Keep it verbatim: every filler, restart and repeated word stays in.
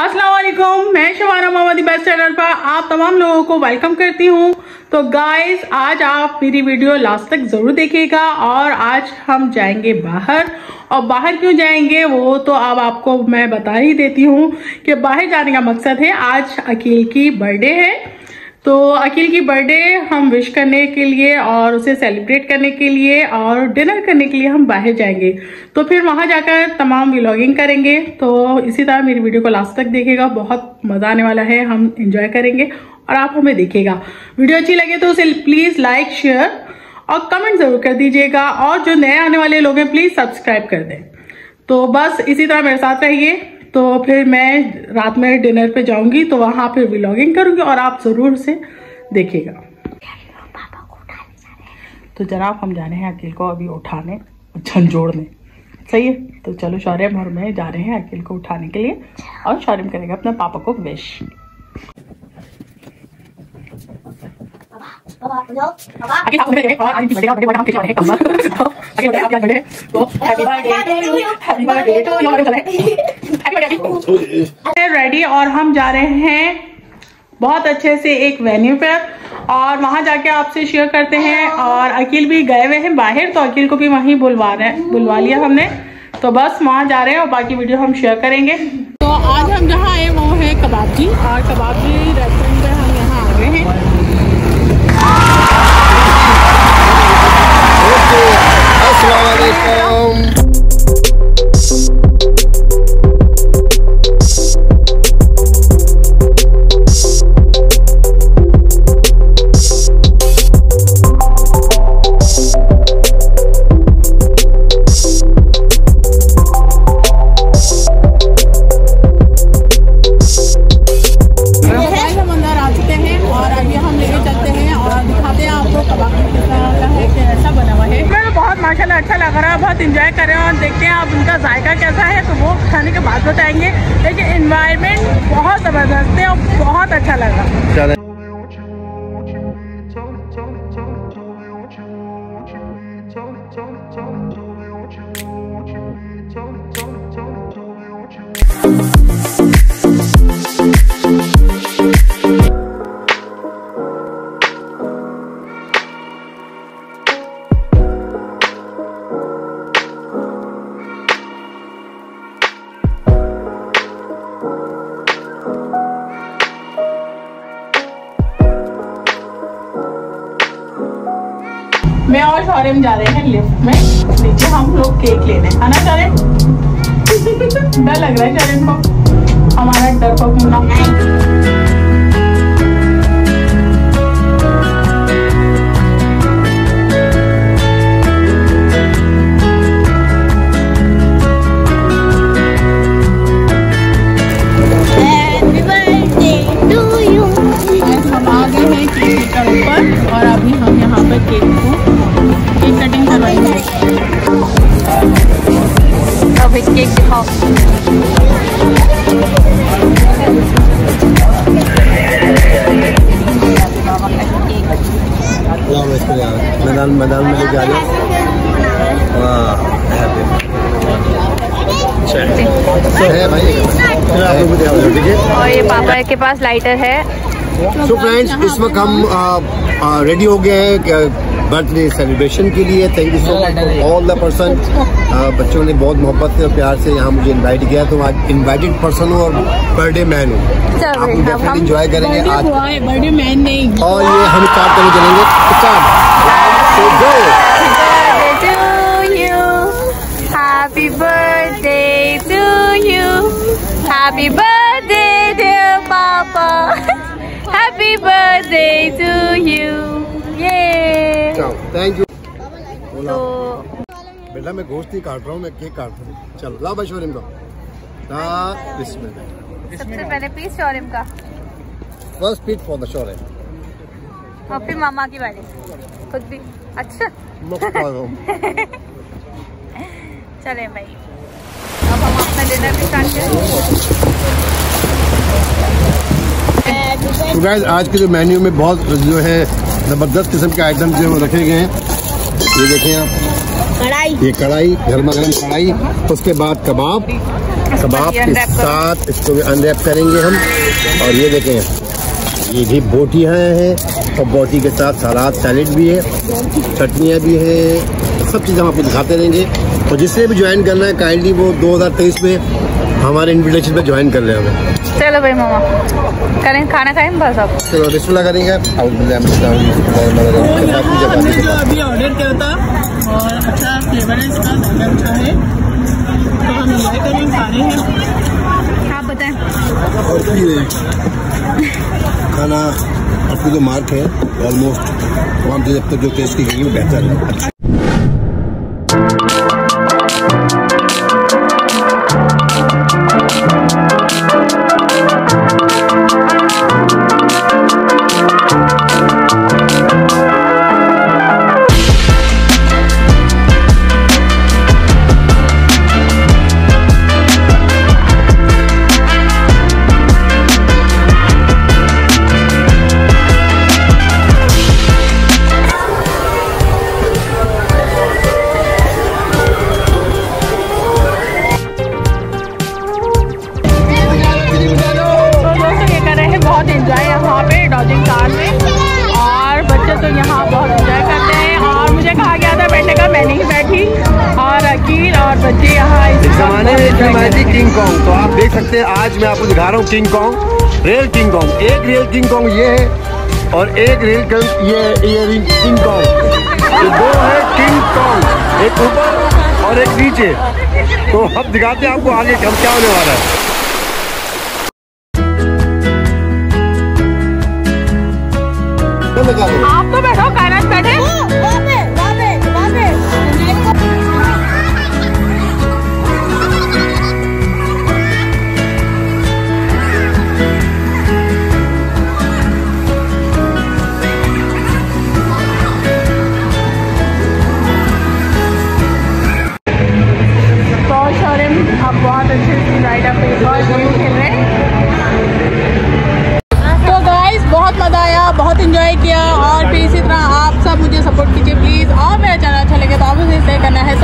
अस्सलाम वालेकुम, मैं शबाना मोहम्मदी बेस्ट चैनल पर आप तमाम लोगों को वेलकम करती हूँ। तो गाइस, आज आप मेरी वीडियो लास्ट तक जरूर देखिएगा। और आज हम जाएंगे बाहर, और बाहर क्यों जाएंगे वो तो अब आपको मैं बता ही देती हूँ कि बाहर जाने का मकसद है, आज अकील की बर्थडे है। तो अकील की बर्थडे हम विश करने के लिए और उसे सेलिब्रेट करने के लिए और डिनर करने के लिए हम बाहर जाएंगे। तो फिर वहां जाकर तमाम व्लॉगिंग करेंगे। तो इसी तरह मेरी वीडियो को लास्ट तक देखिएगा, बहुत मजा आने वाला है, हम एंजॉय करेंगे और आप हमें देखिएगा। वीडियो अच्छी लगे तो उसे प्लीज लाइक, शेयर और कमेंट जरूर कर दीजिएगा। और जो नए आने वाले लोग हैं प्लीज सब्सक्राइब कर दें। तो बस इसी तरह मेरे साथ रहिए। तो फिर मैं रात में डिनर पे जाऊंगी तो वहां पे व्लॉगिंग करूंगी और आप जरूर से देखिएगा। तो जनाब, हम जा रहे हैं अकील को अभी उठाने, झंझोड़ने। सही है, तो चलो शौर्यम और मैं जा रहे हैं अकील को उठाने के लिए और शौर्यम करेगा अपने पापा को विश। रेडी, और हम जा रहे हैं बहुत अच्छे से एक वेन्यू पर और वहां जाके आपसे शेयर करते हैं। और अकील भी गए हुए हैं बाहर, तो अकील को भी वहीं बुलवा रहे हैं बुलवा लिया हमने। तो बस वहां जा रहे हैं और बाकी वीडियो हम शेयर करेंगे। तो आज हम जहाँ आए वो है कबाबजी, और कबाबजी रेस्टोरेंट पे हम यहाँ आ गए हैं। माशाल्लाह अच्छा लग रहा है, बहुत इंजॉय कर रहे हैं और देखते हैं अब उनका जायका कैसा है तो वो खाने के बाद बताएंगे। लेकिन एनवायरनमेंट बहुत ज़बरदस्त है और बहुत अच्छा लगा। मैं और शौर्यम जा रहे हैं लिफ्ट में नीचे, हम लोग केक लेने, है ना शौर्यम? डर लग रहा है शौर्यम को, हमारा डर को मुन्ना। हम आ गए हैं केक के ऊपर और अभी हम यहाँ पर केक को केक कटिंग करवाएंगे। अभी केक दिखाओ। मैदान मैदान में ले जा रहे और ये पापा के पास लाइटर है। सो फ्रेंड्स, इस वक्त हम रेडी हो गए हैं बर्थडे सेलिब्रेशन के लिए। Thank you so much for all the person. बच्चों ने बहुत मोहब्बत से और प्यार से यहाँ मुझे इनवाइट किया, तो आज इनवाइटेड पर्सन हूँ और बर्थडे मैन हूँ। आप डेफिनेटली एंजॉय करेंगे आज बर्थडे मैन नहीं, और ये हम स्टार्ट करने चलेंगे। Happy birthday to you, happy birthday dear papa, happy birthday to you. ये थैंक यू। तो बेटा मैं गोश्त नहीं काट रहा हूँ, मैं केक काट रहा हूँ। चलो लाओ भाई शौर्यम का। सबसे पहले पीस शौर्यम का, first piece for the Shauryam, और फिर मामा की बारी, खुद भी। अच्छा चले भाई, अब हम अपना डिनर भी स्टार्ट करें। तो गाइस, आज के जो मेन्यू में बहुत जो है जबरदस्त किस्म के आइटम जो रखे गए हैं। ये देखें आप, कढ़ाई, ये कढ़ाई, गर्मा गर्म कढ़ाई, उसके बाद कबाब, कबाब के साथ इसको भी अनरैप करेंगे हम। और ये देखें, ये भी बोटियाँ हैं और बोटी के साथ सलाद सैलेड भी है, चटनियाँ भी हैं, सब चीज़ हम आपको दिखाते रहेंगे। और जिसने भी ज्वाइन करना है काइंडली वो दो हज़ार तेईस में हमारे इन्विटेशन पे ज्वाइन कर रहे हैं हमें। चलो भाई मामा करें, खाना खाएं बस। अब चलो बिस्मिल्लाह करेंगे। जो अभी ऑर्डर किया था और अच्छा फ्लेवर है इसका, जायका अच्छा है, तो हम एंजॉय करें, खा रहे हैं। आप बताएं। खाना आपकी जो मार्क है ऑलमोस्ट वहाँ से जब तक जो टेस्ट की गई वो बेहतर है। एंजॉय यहाँ पे डॉजिंग कार में, और बच्चे तो यहाँ बहुत एंजॉय करते हैं। और मुझे कहा गया था बैठने का, मैं नहीं बैठी, और अकील और बच्चे यहाँ इस जमाने में थी किंग कॉन्ग। तो आप देख सकते हैं आज मैं आपको दिखा रहा हूँ King Kong, real King Kong. एक रियल किंग कॉन्ग ये है और एक रियल किंग ये ये किंग कॉन्ग, ये दो है किंग कॉन्ग, एक ऊपर और एक नीचे। तो अब दिखाते हैं आपको आगे हम क्या होने वाला है। आप तो बैठो, कायनात बैठे। तो शोरूम अब बहुत अच्छे से राइड अप गेम खेल रहे हैं। तो गाइस बहुत मजा आया, बहुत एंजॉय किया, और भी इसी तरह आप सब मुझे सपोर्ट कीजिए प्लीज़। और मेरा चैनल अच्छा लगे तो आप उसे शेयर करना है,